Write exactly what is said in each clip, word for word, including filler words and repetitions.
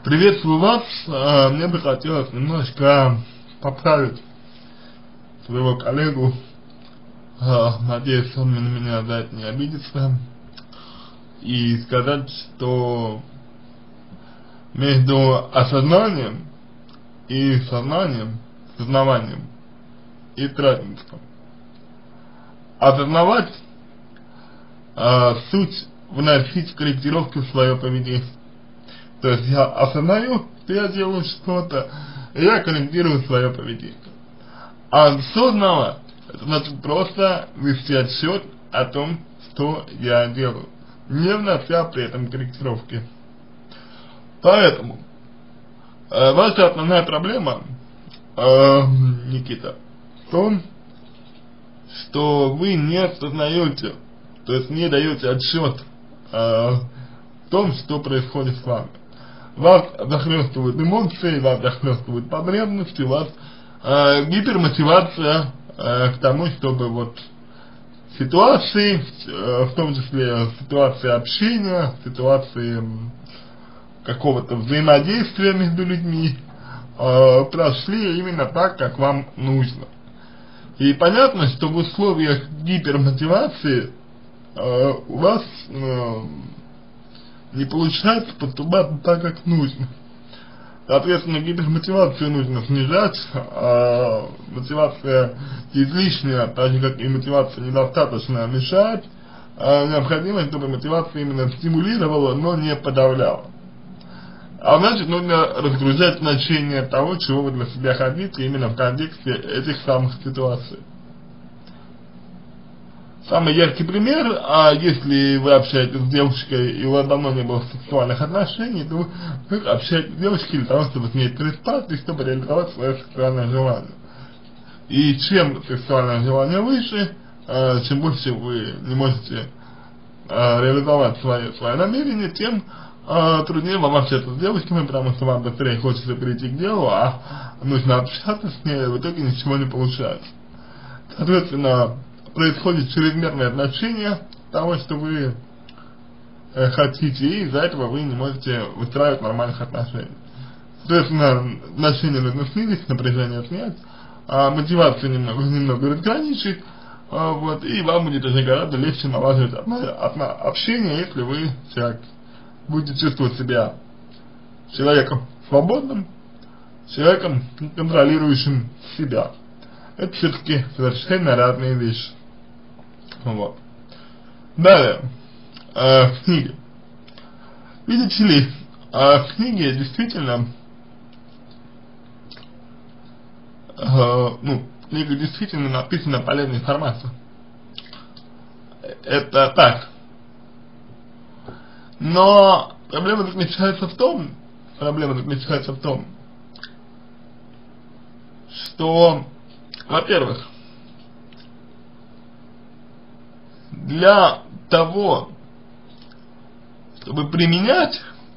Приветствую вас. А, Мне бы хотелось немножко поправить своего коллегу. А, Надеюсь, он на меня за это не обидится. И сказать, что между осознанием и сознанием, сознаванием есть разница. Осознавать а, суть вносить корректировки в свое поведение. То есть я осознаю, что я делаю что-то, и я корректирую свое поведение. А сознавать, это значит просто вести отсчет о том, что я делаю, не внося при этом корректировки. Поэтому э, ваша основная проблема, э, Никита, в том, что вы не осознаете, то есть не даете отсчет э, в том, что происходит с вами. Вас захлестывают эмоции, вас захлестывают потребности, вас э, гипермотивация э, к тому, чтобы вот ситуации, э, в том числе ситуации общения, ситуации какого-то взаимодействия между людьми, э, прошли именно так, как вам нужно. И понятно, что в условиях гипермотивации э, у вас э, не получается поступать так, как нужно. Соответственно, гипермотивацию нужно снижать, а мотивация излишняя, так же как и мотивация недостаточная, мешает. А необходимо, чтобы мотивация именно стимулировала, но не подавляла. А значит, нужно разгружать значение того, чего вы для себя хотите, именно в контексте этих самых ситуаций. Самый яркий пример, а если вы общаетесь с девушкой и у вас давно не было сексуальных отношений, то вы общаетесь с девушкой для того, чтобы с ней переспать и чтобы реализовать свое сексуальное желание. И чем сексуальное желание выше, э, чем больше вы не можете э, реализовать свои, свои намерения, тем э, труднее вам общаться с девушками, потому что вам быстрее хочется перейти к делу, а нужно общаться с ней, и в итоге ничего не получается. Соответственно, происходит чрезмерное значение того, что вы э, хотите, и из-за этого вы не можете выстраивать нормальных отношений. Соответственно, значение нужно снизить, напряжение снять, а мотивацию немного, немного разграничить, а, вот, и вам будет уже гораздо легче налаживать общение, если вы так, будете чувствовать себя человеком свободным, человеком, контролирующим себя. Это все-таки совершенно разные вещи. Вот. Далее, э, в книге. Видите ли, э, в книге действительно, э, ну, в книге действительно написана полезная информация. Это так. Но проблема заключается в том, проблема заключается в том, что, во-первых, для того, чтобы применять,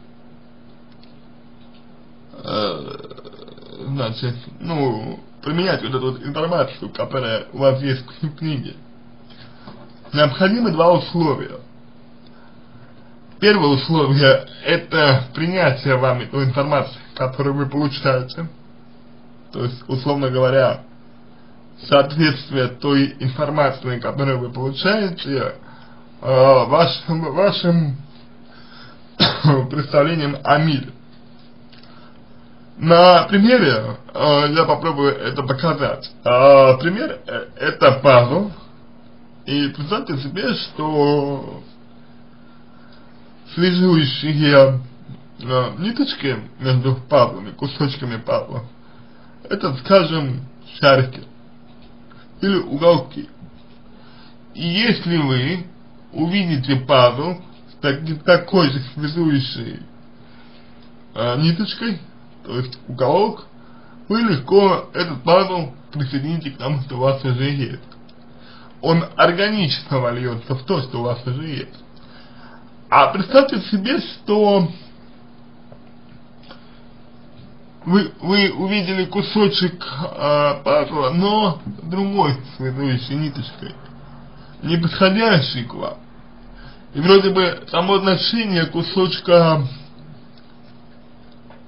э, значит, ну, применять вот эту вот информацию, которая у вас есть в книге, необходимы два условия. Первое условие – это принятие вами той информации, которую вы получаете, то есть, условно говоря, соответствие той информации, которую вы получаете, э, вашим, вашим представлением о мире. На примере э, я попробую это показать. Э, пример э, это пазл. И представьте себе, что связующие э, ниточки между пазлами, кусочками пазла, это, скажем, шарики или уголки. И если вы увидите пазл с так, такой же связующей э, ниточкой, то есть уголок, вы легко этот пазл присоедините к тому, что у вас уже есть. Он органично вольется в то, что у вас уже есть. А представьте себе, что Вы, вы увидели кусочек э, пазла, но другой связующей ниточкой, не подходящий к вам. И вроде бы само значение кусочка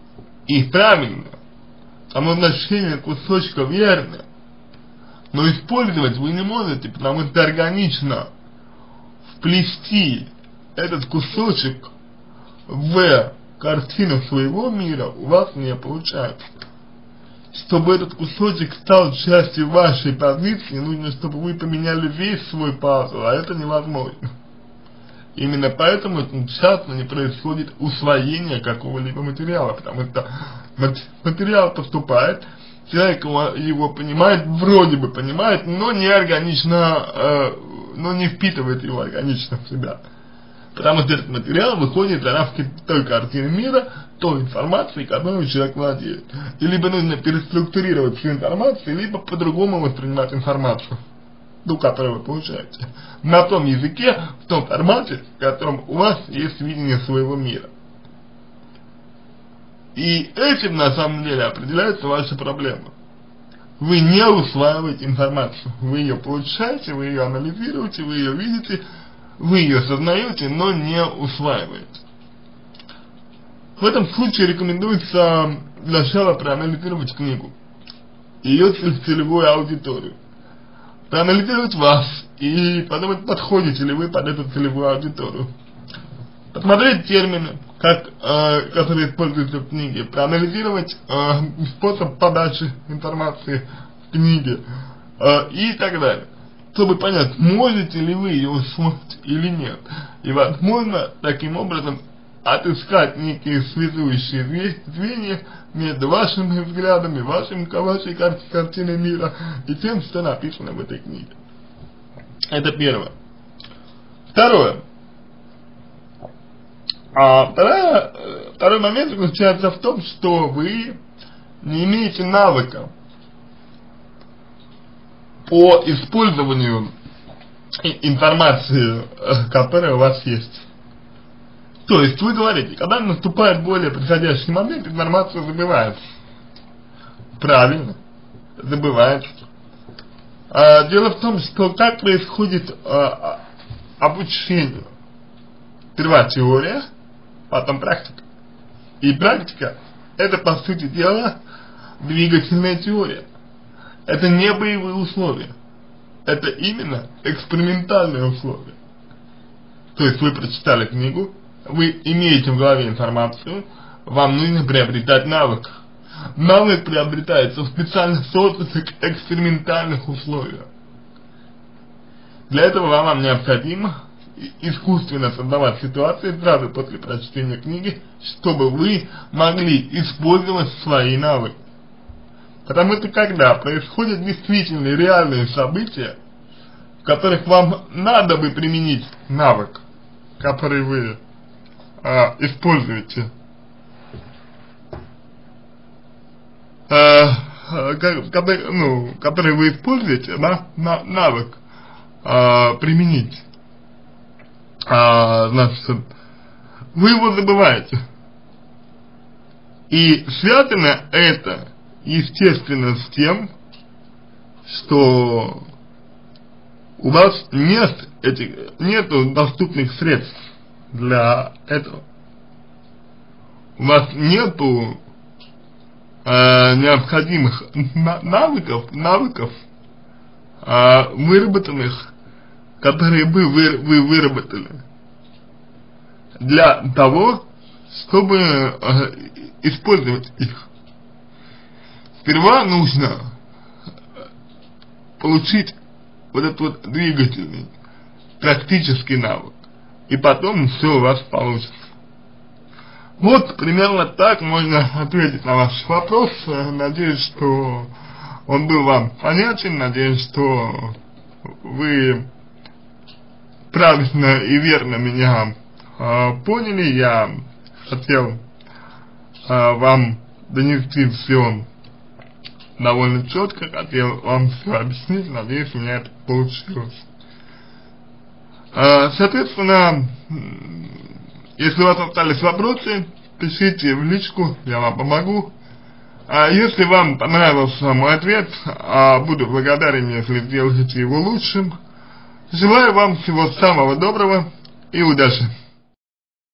и правильно, само значение кусочка верно, но использовать вы не можете, потому что органично вплести этот кусочек в картину своего мира у вас не получается. Чтобы этот кусочек стал частью вашей позиции, нужно, чтобы вы поменяли весь свой пазл, а это невозможно. Именно поэтому очень часто не происходит усвоение какого-либо материала, потому что материал поступает, человек его, его понимает, вроде бы понимает, но не органично, э, но не впитывает его органично в себя. Потому что этот материал выходит за рамки той картины мира, той информации, которую человек владеет. И либо нужно переструктурировать всю информацию, либо по-другому воспринимать информацию, ту, которую вы получаете, на том языке, в том формате, в котором у вас есть видение своего мира. И этим на самом деле определяется ваша проблема. Вы не усваиваете информацию, вы ее получаете, вы ее анализируете, вы ее видите, вы ее осознаете, но не усваиваете. В этом случае рекомендуется для начала проанализировать книгу, ее целевую аудиторию, проанализировать вас и подумать, подходите ли вы под эту целевую аудиторию, посмотреть термины, как, э, которые используются в книге, проанализировать э, способ подачи информации в книге э, и так далее, чтобы понять, можете ли вы ее усвоить или нет. И возможно, таким образом отыскать некие связующие звенья между вашими взглядами, вашим, вашей кар картиной мира и тем, что написано в этой книге. Это первое. Второе. А второе, второй момент заключается в том, что вы не имеете навыка по использованию информации, которая у вас есть. То есть вы говорите, когда наступает более подходящий момент, информация забывается. Правильно, забывается. А, дело в том, что как происходит а, обучение. Сперва теория, потом практика. И практика — это, по сути дела, двигательная теория. Это не боевые условия. Это именно экспериментальные условия. То есть вы прочитали книгу, вы имеете в голове информацию, вам нужно приобретать навык. Навык приобретается в специально созданных экспериментальных условиях. Для этого вам необходимо искусственно создавать ситуации сразу после прочтения книги, чтобы вы могли использовать свои навыки. Потому что когда происходят действительно реальные события, в которых вам надо бы применить навык, который вы а, используете, а, который, ну, который вы используете, да, на, навык а, применить, а, значит, вы его забываете. И связано это, естественно, с тем, что у вас нет этих, нету доступных средств для этого. У вас нету э, необходимых навыков, навыков э, выработанных, которые бы вы, вы выработали для того, чтобы э, использовать их. Сперва нужно получить вот этот вот двигательный, практический навык, и потом все у вас получится. Вот примерно так можно ответить на ваш вопрос. Надеюсь, что он был вам понятен, надеюсь, что вы правильно и верно меня э, поняли. Я хотел э, вам донести все довольно четко, хотел вам все объяснить, надеюсь, у меня это получилось. А, соответственно, если у вас остались вопросы, пишите в личку, я вам помогу. А если вам понравился мой ответ, а буду благодарен, если сделаете его лучшим. Желаю вам всего самого доброго и удачи!